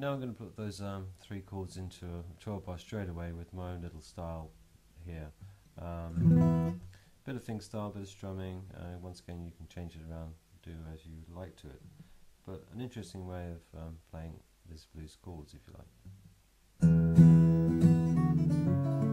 now I'm going to put those 3 chords into a 12 bar straight away with my own little style here. Bit of fingerstyle, bit of strumming. Once again, you can change it around, do as you like to it. But an interesting way of playing these blues chords, if you like.